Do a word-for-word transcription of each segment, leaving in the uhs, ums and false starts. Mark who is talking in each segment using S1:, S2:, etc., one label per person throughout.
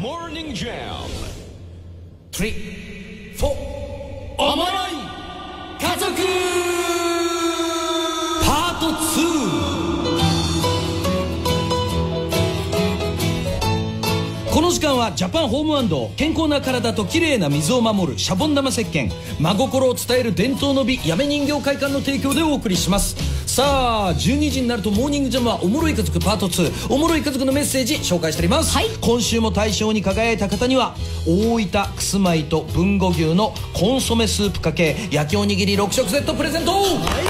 S1: Morning Jam
S2: スリー、フォー、おもろい家族パートツー。この時間はジャパンホーム&健康な体と綺麗な水を守るシャボン玉石鹸、真心を伝える伝統の美やめ人形会館の提供でお送りします。さあじゅうにじになるとモーニングジャムはおもろい家族パートツー、おもろい家族のメッセージ紹介しております、はい、今週も大賞に輝いた方には大分くすまいと豊後牛のコンソメスープかけ焼きおにぎりろく食セットプレゼント、はい。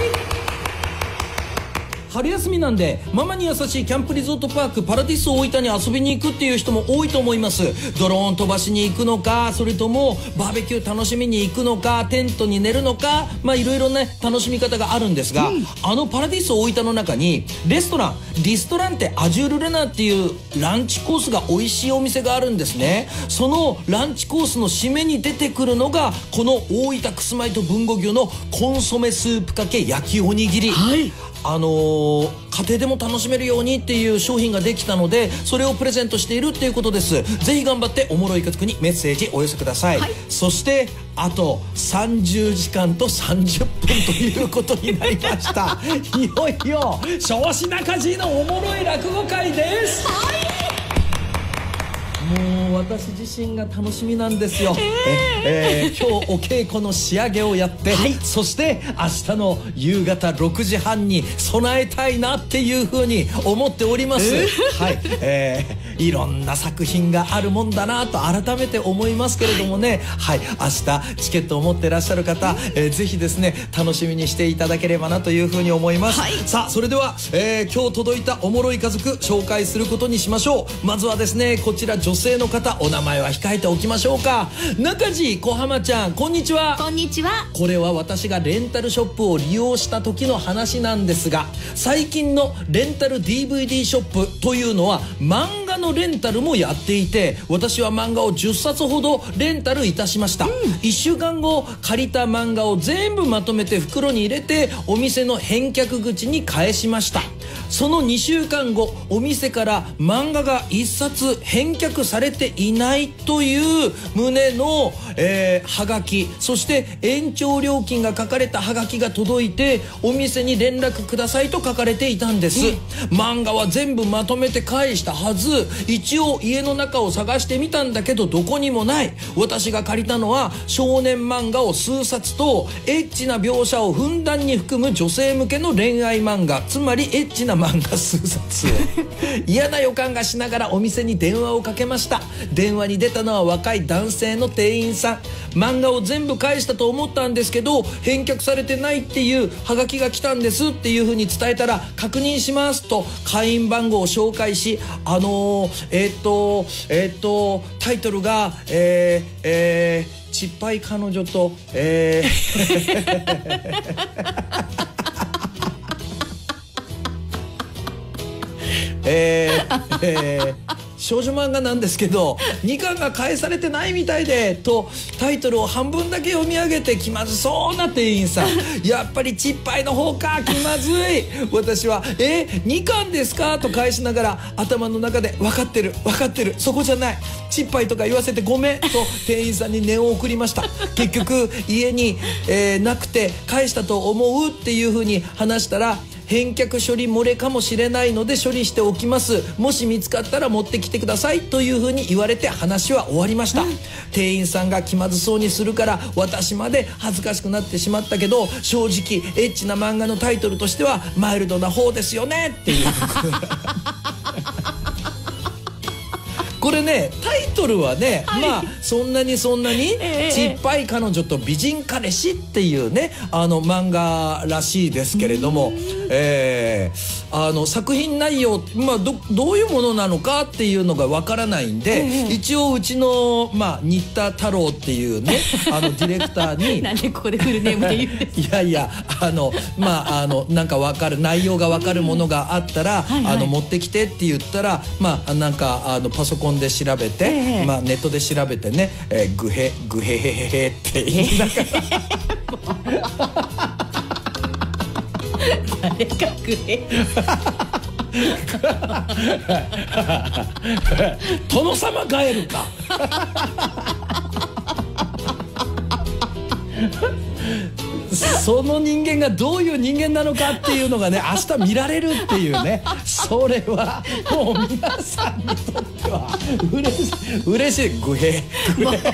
S2: 春休みなんでママに優しいキャンプリゾートパークパラディス大分に遊びに行くっていう人も多いと思います。ドローン飛ばしに行くのか、それともバーベキュー楽しみに行くのか、テントに寝るのか、まあいろいろね楽しみ方があるんですが、うん、あのパラディス大分の中にレストランリストランテアジュールレナっていうランチコースが美味しいお店があるんですね。そのランチコースの締めに出てくるのがこの大分くすまいと豊後牛のコンソメスープかけ焼きおにぎり、はい。あのー、家庭でも楽しめるようにっていう商品ができたのでそれをプレゼントしているっていうことです。ぜひ頑張っておもろい家族にメッセージお寄せください、はい。そしてあとさんじゅうじかんとさんじゅっぷんということになりましたいよいよ少子中地のおもろい落語会です、はい。もう私自身が楽しみなんですよ、えーえー、今日お稽古の仕上げをやって、はい、そして明日の夕方ろくじはんに備えたいなっていうふうに思っております、えー、はい、えー、いろんな作品があるもんだなと改めて思いますけれどもね、はい、明日チケットを持ってらっしゃる方、えー、ぜひですね楽しみにしていただければなというふうに思います、はい。さあそれでは、えー、今日届いたおもろい家族紹介することにしましょう。まずはですねこちら女性の方、お名前は控えておきましょうか。中地小浜ちゃん、こんにちは。
S3: こんにちは。
S2: これは私がレンタルショップを利用した時の話なんですが、最近のレンタル ディーブイディー ショップというのは漫画のレンタルもやっていて、私は漫画をじゅっさつほどレンタルいたしました、うん。いっしゅうかんご借りた漫画を全部まとめて袋に入れてお店の返却口に返しました。そのにしゅうかんごお店から漫画がいっさつ返却されていないという旨の、えー、はがき、そして延長料金が書かれたはがきが届いてお店に連絡くださいと書かれていたんです。漫画は全部まとめて返したはず。一応家の中を探してみたんだけどどこにもない。私が借りたのは少年漫画を数冊とエッチな描写をふんだんに含む女性向けの恋愛漫画、つまりエッチな漫画数冊嫌な予感がしながらお店に電話をかけました。電話に出たのは若い男性の店員さん。漫画を全部返したと思ったんですけど返却されてないっていうハガキが来たんですっていう風に伝えたら、確認しますと会員番号を紹介し、あのー、えー、っとえー、っとタイトルがえー、えー、ちっぱい彼女とえーえーえー、少女漫画なんですけどにかんが返されてないみたいでとタイトルを半分だけ読み上げて気まずそうな店員さんやっぱりちっぱいの方か、気まずい。私はえにかんですかと返しながら頭の中で分かってる分かってる、そこじゃない、ちっぱいとか言わせてごめんと店員さんに念を送りました。結局家に、えー、なくて返したと思うっていう風に話したら、返却処理漏れかもしれないので処理しておきます、もし見つかったら持ってきてくださいというふうに言われて話は終わりました、うん。店員さんが気まずそうにするから私まで恥ずかしくなってしまったけど、正直エッチな漫画のタイトルとしてはマイルドな方ですよねっていうこれねタイトルはね、はい、まあそんなにそんなに、えー、ちっぱい彼女と美人彼氏っていうねあの漫画らしいですけれども、えー、あの作品内容、まあ、ど, どういうものなのかっていうのがわからないんで、えー、一応うちの、まあ、新田太郎っていうねあのディレクターに
S3: なんでここでフルネームで言うんですか。
S2: いやいやあのまああのなんかわかる内容がわかるものがあったら、はいはい、あの持ってきてって言ったら、まあなんかあのパソコンで調べて、えーまあ、ネットで調べてね、えー、グヘグヘヘヘヘって言いながら誰かグヘ殿様帰るか。その人間がどういう人間なのかっていうのがね、明日見られるっていうね、それはもう皆さんにとっては嬉しい、嬉しい。グヘグヘ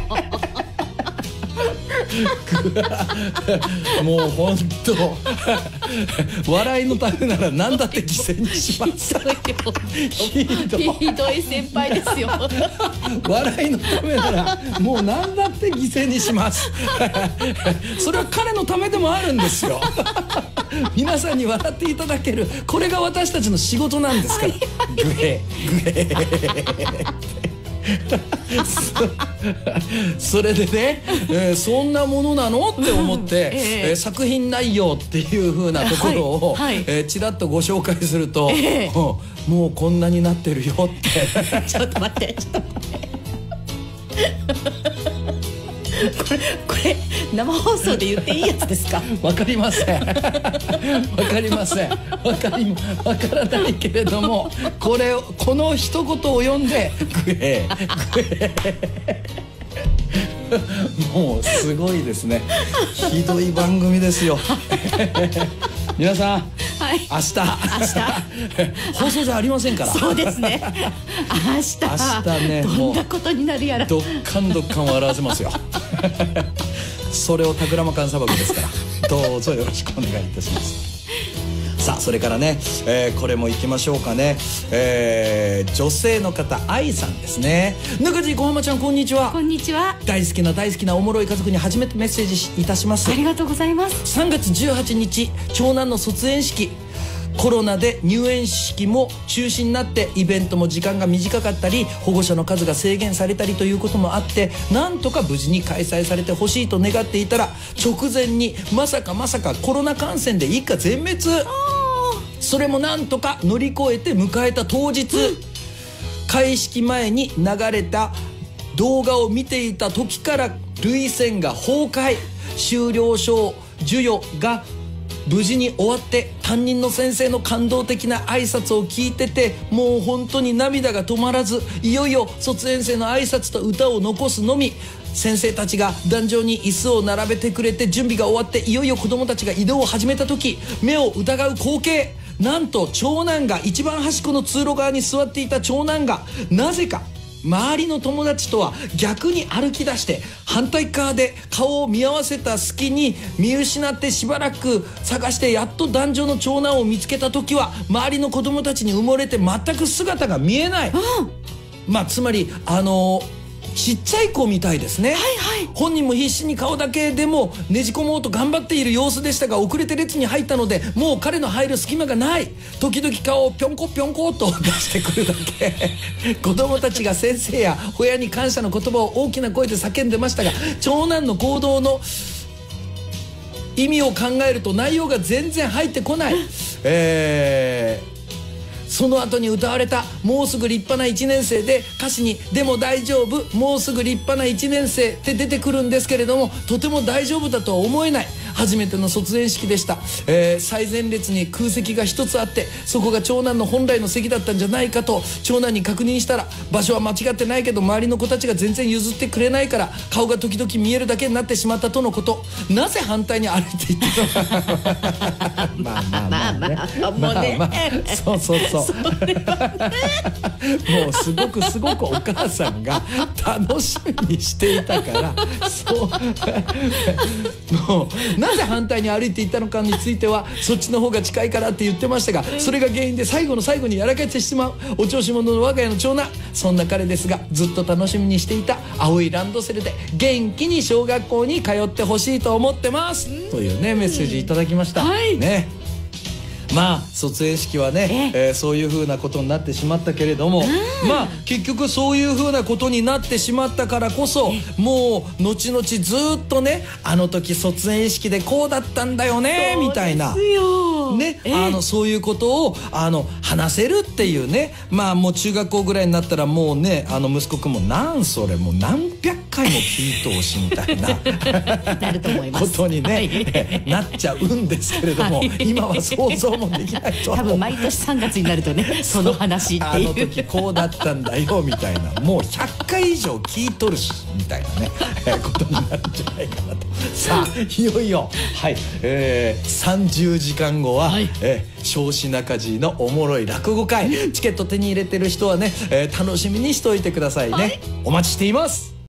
S2: もう本当笑いのためなら何だって犠牲にします。
S3: ひどいひどい先輩ですよ。
S2: 笑いのためならもう何だって犠牲にします。それは彼のためでもあるんですよ。皆さんに笑っていただける、これが私たちの仕事なんですから。グヘグヘそ, それでね、えー、そんなものなのって思って、うんえーえー、作品内容っていう風なところを、はいはいえー、ちらっとご紹介すると、えーうん、もうこんなになってるよって。
S3: ちょっと待ってちょっと待ってこれこれ生放送で言っていいやつですか？
S2: わかりません。わかりません。わかりわからないけれども、これをこの一言を読んでグエーグエーもうすごいですね。ひどい番組ですよ。皆さん、はい、明日明日放送じゃありませんから。
S3: そうですね。明日明日ね、どんなことになるやら。
S2: どっかんどっかん笑わせますよ。それをタクラマカン砂漠ですから、どうぞよろしくお願いいたします。さあそれからね、えー、これもいきましょうかね、えー、女性の方、愛さんですね。中地小浜ちゃん、こんにちは。
S3: こんにちは。
S2: 大好きな大好きなおもろい家族に初めてメッセージいたします。
S3: ありがとうございます。
S2: さんがつじゅうはちにち、長男の卒園式、コロナで入園式も中止になって、イベントも時間が短かったり、保護者の数が制限されたりということもあって、なんとか無事に開催されてほしいと願っていたら、直前にまさかまさかコロナ感染で一家全滅。それもなんとか乗り越えて迎えた当日、開式前に流れた動画を見ていた時から涙腺が崩壊、修了証授与が無事に終わって、担任の先生の感動的な挨拶を聞いてて、もう本当に涙が止まらず、いよいよ卒園生の挨拶と歌を残すのみ。先生たちが壇上に椅子を並べてくれて、準備が終わって、いよいよ子どもたちが移動を始めた時、目を疑う光景、なんと長男が、一番端っこの通路側に座っていた長男が、なぜか周りの友達とは逆に歩き出して、反対側で顔を見合わせた隙に見失って、しばらく探してやっと壇上の長男を見つけた時は、周りの子供たちに埋もれて全く姿が見えない。うん、まあつまりあのーちっちゃい子みたいですね。はいはい、本人も必死に顔だけでもねじ込もうと頑張っている様子でしたが、遅れて列に入ったので、もう彼の入る隙間がない。時々顔をぴょんこぴょんこと出してくるだけ。子供たちが先生や親に感謝の言葉を大きな声で叫んでましたが、長男の行動の意味を考えると内容が全然入ってこない。えーその後に歌われた「もうすぐ立派ないちねん生」で、歌詞に「でも大丈夫、もうすぐ立派ないちねん生」って出てくるんですけれども、とても大丈夫だとは思えない。初めての卒園式でした。えー、最前列に空席が一つあって、そこが長男の本来の席だったんじゃないかと長男に確認したら、場所は間違ってないけど周りの子たちが全然譲ってくれないから、顔が時々見えるだけになってしまったとのこと。なぜ反対に歩いていったのか。まあまあまあね、まあまあ、そうそうそう。もうすごくすごくお母さんが楽しみにしていたから、そうもうなぜ反対に歩いていったのかについては、そっちの方が近いからって言ってましたが、それが原因で最後の最後にやらかしてしまうお調子者の我が家の長男。そんな彼ですが、ずっと楽しみにしていた青いランドセルで元気に小学校に通ってほしいと思ってますというね、メッセージいただきました。はいね、まあ卒園式はね、えー、そういう風なことになってしまったけれども、まあ結局そういう風なことになってしまったからこそ、もう後々ずっとね、あの時卒園式でこうだったんだよねみたいな、 ね、あのそういうことをあの話せるっていうね、まあもう中学校ぐらいになったらもうね、あの息子くんもなんそれもう何百回も聞い通しみたいな
S3: なると思います
S2: ことにね、はい、なっちゃうんですけれども、はい、今は想像もできないと
S3: 多分毎年さんがつになるとねその話っていう、
S2: あの時こうだったんだよみたいな、もうひゃっかい以上聞いとるしみたいなねことになるんじゃないかなと。さあいよいよ、はいえー、さんじゅうじかんごは、はい、えー、少子中地のおもろい落語会、チケット手に入れてる人はね、えー、楽しみにしておいてくださいね、はい、お待ちしています。